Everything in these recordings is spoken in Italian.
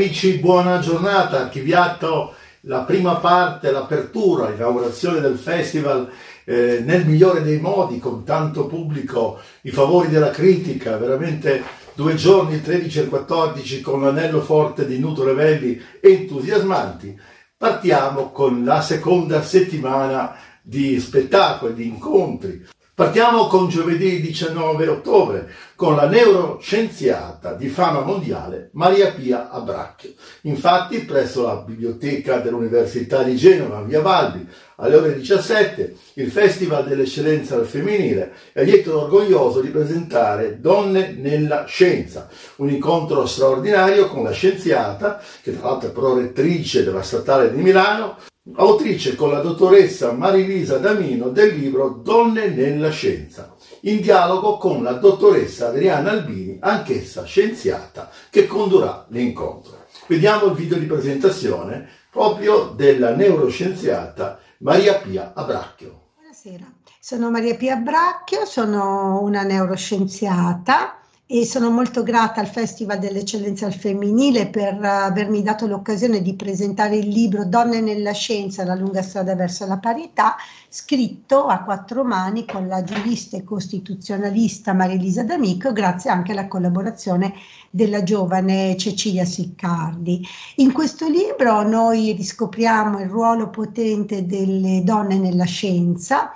amici, buona giornata. Archiviato la prima parte, l'apertura, l'inaugurazione del festival nel migliore dei modi, con tanto pubblico, i favori della critica, veramente 2 giorni, il 13 e il 14, con l'anello forte di Nuto Revelli, entusiasmanti. Partiamo con la seconda settimana di spettacoli, di incontri. Partiamo con giovedì 19 ottobre con la neuroscienziata di fama mondiale Maria Pia Abracchio. Infatti presso la biblioteca dell'Università di Genova, via Valbi, alle ore 17, il Festival dell'Eccellenza al Femminile è lieto e orgoglioso di presentare Donne nella Scienza, un incontro straordinario con la scienziata, che tra l'altro è prorettrice della Statale di Milano, autrice con la dottoressa Marilisa Damino del libro Donne nella Scienza, in dialogo con la dottoressa Adriana Albini, anch'essa scienziata, che condurrà l'incontro. Vediamo il video di presentazione proprio della neuroscienziata Maria Pia Abracchio. Buonasera, sono Maria Pia Abracchio, sono una neuroscienziata e sono molto grata al Festival dell'Eccellenza al Femminile per avermi dato l'occasione di presentare il libro Donne nella Scienza, la lunga strada verso la parità, scritto a 4 mani con la giurista e costituzionalista Marilisa D'Amico, grazie anche alla collaborazione della giovane Cecilia Siccardi. In questo libro noi riscopriamo il ruolo potente delle donne nella scienza,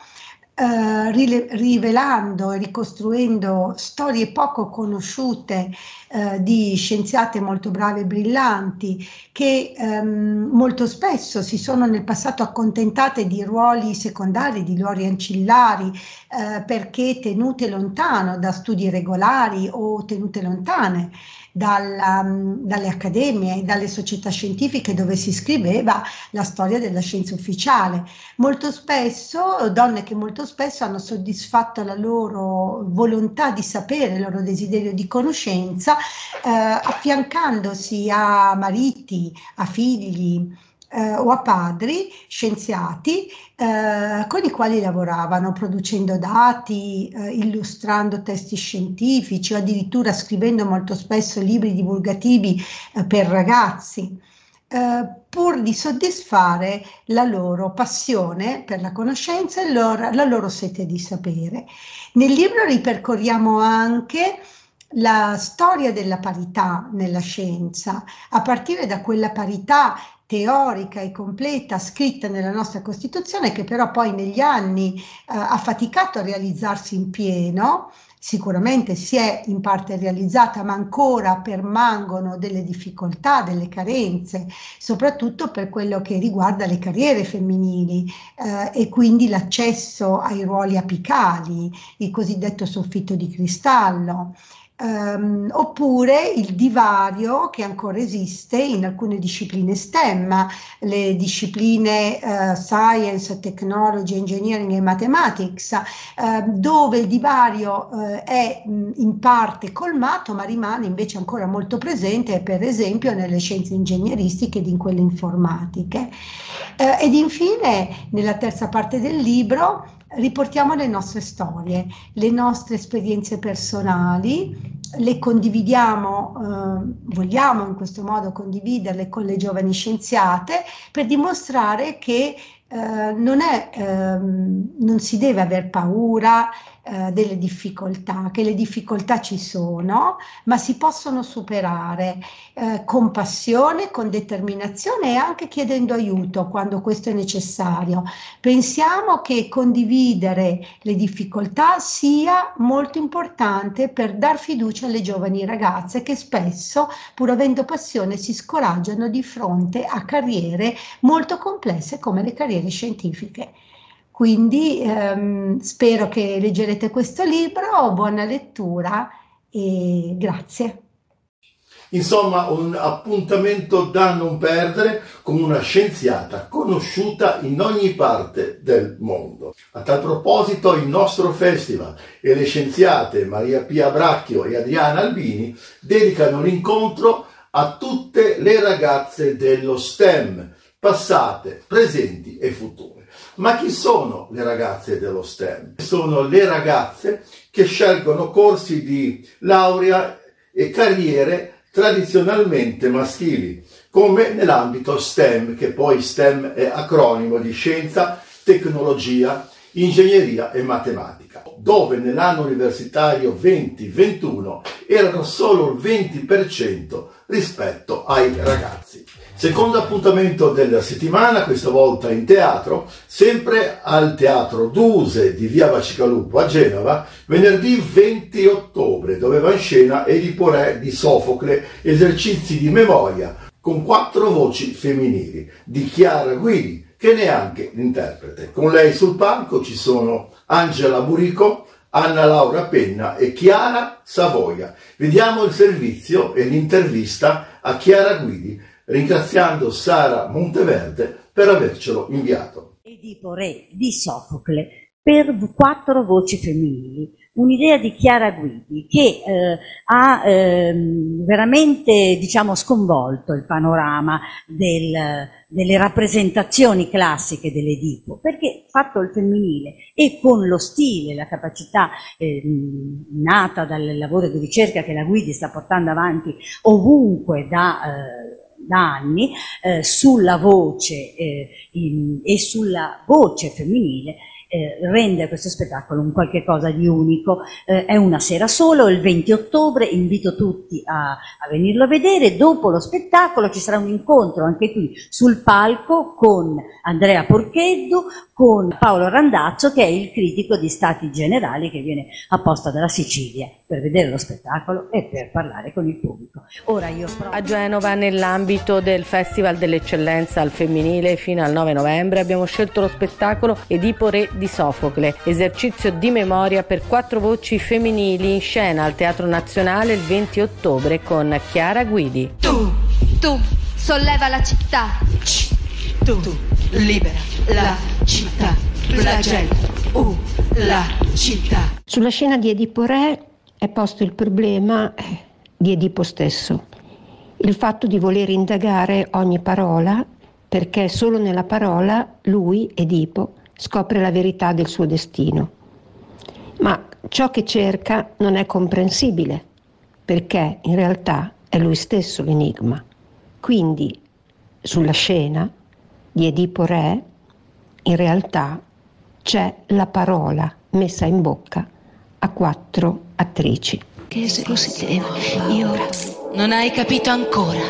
rivelando e ricostruendo storie poco conosciute di scienziate molto brave e brillanti che molto spesso si sono nel passato accontentate di ruoli secondari, di ruoli ancillari, perché tenute lontano da studi regolari o tenute lontane dalle accademie e dalle società scientifiche dove si scriveva la storia della scienza ufficiale. Molto spesso, donne che molto spesso hanno soddisfatto la loro volontà di sapere, il loro desiderio di conoscenza, affiancandosi a mariti, a figli, o a padri scienziati con i quali lavoravano, producendo dati, illustrando testi scientifici o addirittura scrivendo molto spesso libri divulgativi per ragazzi, pur di soddisfare la loro passione per la conoscenza e la loro sete di sapere. Nel libro ripercorriamo anche la storia della parità nella scienza, a partire da quella parità teorica e completa scritta nella nostra Costituzione, che però poi negli anni ha faticato a realizzarsi in pieno. Sicuramente si è in parte realizzata, ma ancora permangono delle difficoltà, delle carenze, soprattutto per quello che riguarda le carriere femminili e quindi l'accesso ai ruoli apicali, il cosiddetto soffitto di cristallo. Oppure il divario che ancora esiste in alcune discipline STEM, le discipline Science, Technology, Engineering e Mathematics, dove il divario è in parte colmato, ma rimane invece ancora molto presente, per esempio nelle scienze ingegneristiche ed in quelle informatiche. Ed infine, nella terza parte del libro, riportiamo le nostre storie, le nostre esperienze personali, le condividiamo, vogliamo in questo modo condividerle con le giovani scienziate per dimostrare che non si deve aver paura delle difficoltà, che le difficoltà ci sono, ma si possono superare con passione, con determinazione e anche chiedendo aiuto quando questo è necessario. Pensiamo che condividere le difficoltà sia molto importante per dar fiducia alle giovani ragazze che spesso, pur avendo passione, si scoraggiano di fronte a carriere molto complesse come le carriere scientifiche. Quindi spero che leggerete questo libro, buona lettura e grazie. Insomma, un appuntamento da non perdere con una scienziata conosciuta in ogni parte del mondo. A tal proposito, il nostro festival e le scienziate Maria Pia Abracchio e Adriana Albini dedicano l'incontro a tutte le ragazze dello STEM, passate, presenti e future. Ma chi sono le ragazze dello STEM? Sono le ragazze che scelgono corsi di laurea e carriere tradizionalmente maschili, come nell'ambito STEM, che poi STEM è acronimo di scienza, tecnologia, ingegneria e matematica, dove nell'anno universitario 2021 erano solo il 20% rispetto ai ragazzi. Secondo appuntamento della settimana, questa volta in teatro, sempre al Teatro Duse di Via Bacigalupo a Genova, venerdì 20 ottobre, dove va in scena Edipo Re di Sofocle, esercizi di memoria, con 4 voci femminili, di Chiara Guidi, che ne è anche l'interprete. Con lei sul palco ci sono Angela Burico, Anna Laura Penna e Chiara Savoia. Vediamo il servizio e l'intervista a Chiara Guidi, ringraziando Sara Monteverde per avercelo inviato. Edipo Re di Sofocle per 4 voci femminili, un'idea di Chiara Guidi che ha veramente, diciamo, sconvolto il panorama delle rappresentazioni classiche dell'Edipo, perché fatto il femminile e con lo stile, la capacità nata dal lavoro di ricerca che la Guidi sta portando avanti ovunque da anni, sulla voce e sulla voce femminile, rende questo spettacolo un qualche cosa di unico. È una sera solo, il 20 ottobre, invito tutti a venirlo a vedere. Dopo lo spettacolo ci sarà un incontro anche qui sul palco con Andrea Porcheddu, con Paolo Randazzo, che è il critico di Stati Generali che viene apposta dalla Sicilia per vedere lo spettacolo e per parlare con il pubblico. Ora io a Genova, nell'ambito del Festival dell'Eccellenza al Femminile, fino al 9 novembre abbiamo scelto lo spettacolo Edipo Re di Sofocle, esercizio di memoria per 4 voci femminili, in scena al Teatro Nazionale il 20 ottobre con Chiara Guidi. Tu, solleva la città. Tu, libera la città. Flagello, la città. Sulla scena di Edipo Re è posto il problema di Edipo stesso, il fatto di voler indagare ogni parola, perché solo nella parola lui, Edipo, scopre la verità del suo destino. Ma ciò che cerca non è comprensibile, perché in realtà è lui stesso l'enigma. Quindi, sulla scena di Edipo Re, in realtà c'è la parola messa in bocca a 4 attrici. Che se così io non hai capito ancora.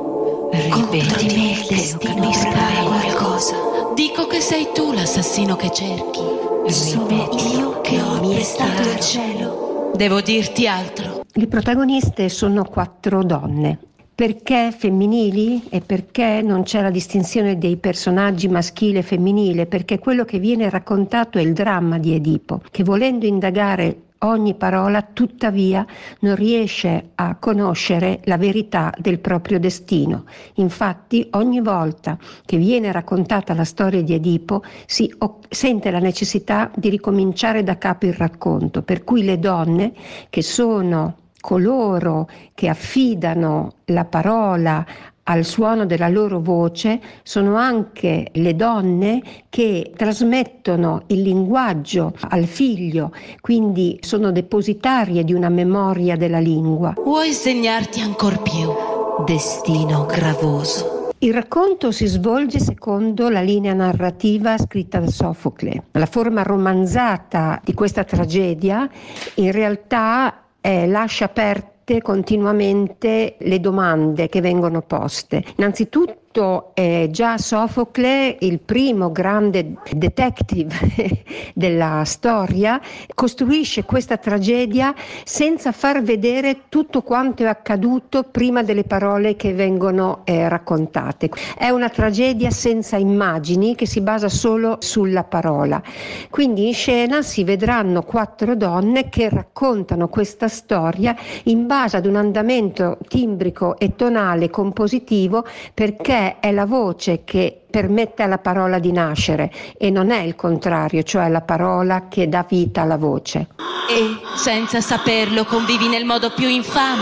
Ripeti me il destino mi spara qualcosa. Dico che sei tu l'assassino che cerchi. Sono io che ho prestato il cielo. Devo dirti altro. Le protagoniste sono 4 donne. Perché femminili e perché non c'è la distinzione dei personaggi maschile e femminile? Perché quello che viene raccontato è il dramma di Edipo, che volendo indagare ogni parola, tuttavia non riesce a conoscere la verità del proprio destino. Infatti, ogni volta che viene raccontata la storia di Edipo, si sente la necessità di ricominciare da capo il racconto, per cui le donne, che sono coloro che affidano la parola al suono della loro voce, sono anche le donne che trasmettono il linguaggio al figlio, quindi sono depositarie di una memoria della lingua. Vuoi insegnarti ancor più? Destino gravoso. Il racconto si svolge secondo la linea narrativa scritta da Sofocle. La forma romanzata di questa tragedia in realtà lascia aperte continuamente le domande che vengono poste. Innanzitutto già Sofocle, il primo grande detective della storia, costruisce questa tragedia senza far vedere tutto quanto è accaduto prima delle parole che vengono raccontate. È una tragedia senza immagini che si basa solo sulla parola. Quindi in scena si vedranno 4 donne che raccontano questa storia in base ad un andamento timbrico e tonale compositivo, perché è la voce che permette alla parola di nascere e non è il contrario, cioè la parola che dà vita alla voce. E senza saperlo convivi nel modo più infame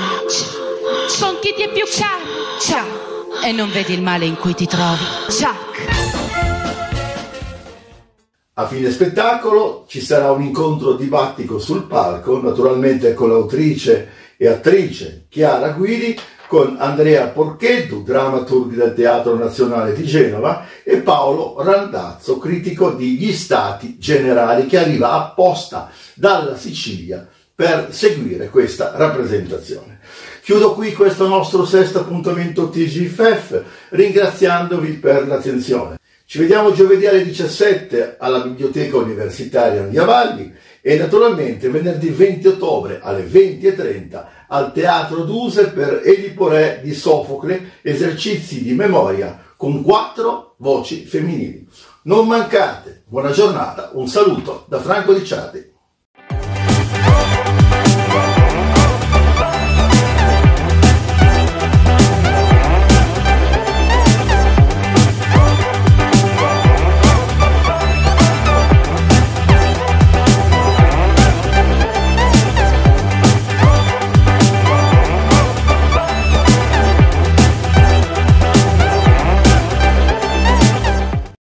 con chi ti è più caro. E non vedi il male in cui ti trovi. A fine spettacolo ci sarà un incontro dibattico sul palco, naturalmente con l'autrice e attrice Chiara Guidi, con Andrea Porcheddu, drammaturg del Teatro Nazionale di Genova, e Paolo Randazzo, critico di Gli Stati Generali, che arriva apposta dalla Sicilia per seguire questa rappresentazione. Chiudo qui questo nostro sesto appuntamento TGFF, ringraziandovi per l'attenzione. Ci vediamo giovedì alle 17 alla Biblioteca Universitaria Via Valli e naturalmente venerdì 20 ottobre alle 20:30 al Teatro Duse per Edipo-Re di Sofocle, esercizi di memoria con 4 voci femminili. Non mancate, buona giornata, un saluto da Franco Ricciardi.